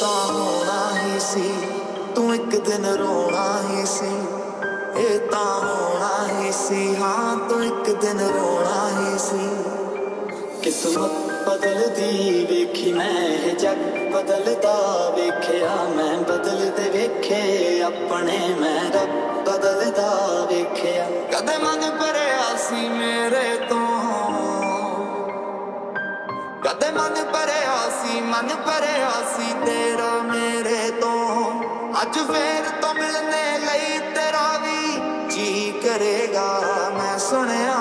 ਤਾਂ ਹੋਣਾ ਹੀ ਸੀ, ਤੂੰ ਇੱਕ ਦਿਨ ਰੋਣਾ ਹੀ ਸੀ। ਇਹ ਤਾਂ ਹੋਣਾ ਹੀ ਸੀ, ਹਾਂ ਤੂੰ ਇੱਕ ਦਿਨ ਰੋਣਾ ਹੀ ਸੀ। किस्मत बदलदी वेखी मैं, जग बदलदा वेखिया मैं, बदलदे वेखे अपने मैं, रब बदलदा वेखिया। कदे मन भरिया सी मेरे तो, कदे मन भरिया सी तेरा मेरे तो। अज फिर तो मिलने लई तेरा भी जी करेगा। मैं सुनिया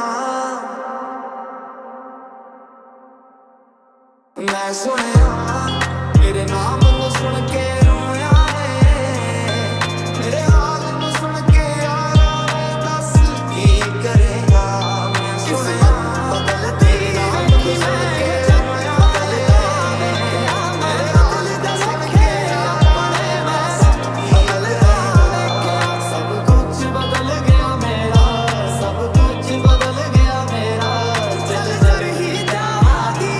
तेरे नाम को सुन के रोया है, मेरे हाल को सुन के आया है, दस की करेगा। मैं सुनिया बदलती नाम को सुन के रोया है, मेरे हाल को सुन के अपने मैं बदल गया। सब कुछ बदल गया मेरा, सब कुछ बदल गया मेरा, चल चल ही जावांगी।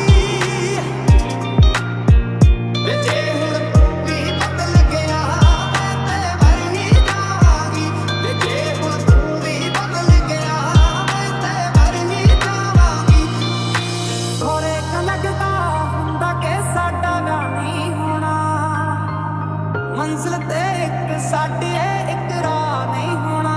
मंजिल ते एक साडी एक राह नहीं होना।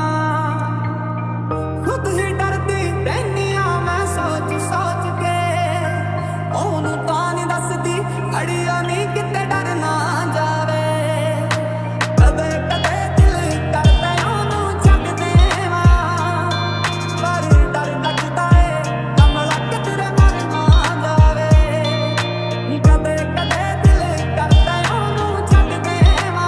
खुद ही डरदी रहनी आ मैं सोच सोच के, ओनू तां नहीं दसदी अड़िया नहीं किते डर ना जावे। कदे कदे दिल करदा ओनू छड्ड देवां, पर डर लगदा है कमला किते मर ना जावे। कदे कदे दिल करदा ओनू छड्ड देवां,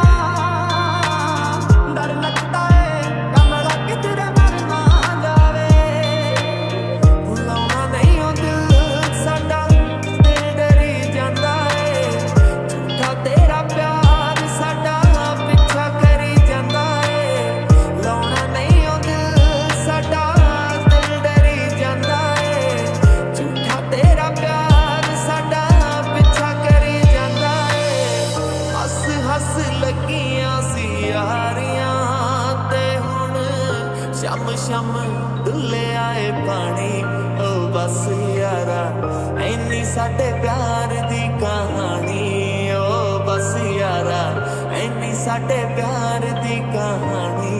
डर लगता है कमला किधर मर ना जावे। भुलाउणा नहीं हो दिल साडा, दिल डरी जांदा है, झूठा तेरा प्यार साडा पिछा करी जांदा है। लाउणा नहीं हो दिल साडा, दिल डरी जांदा है, झूठा तेरा प्यार साडा पिछा करी जांदा है। हस हस लगियां सी यारियां ते हुण शम शम डुले आए पानी। ओ बस यारा ऐनी साडे प्यार दी कहानी, ओ बस यारा ऐनी साडे प्यार दी कहानी।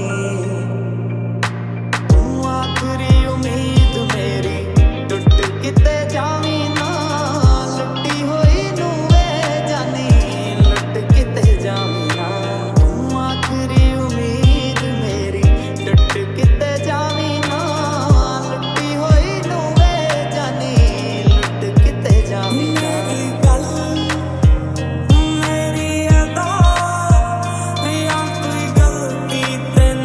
तू आखरी उम्मीद मेरी, टुट किते जावी ना, लुटी होई नू वे जानी, लुट किते जावी ना। तू आखरी उम्मीद मेरी, टुट किते जावी ना, लुटी होई नू वे जानी, लुट किते जावी ना। मेरी गल मेरी अदा, या कोई गलती ते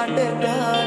ਸਾਡੇ ਪਿਆਰ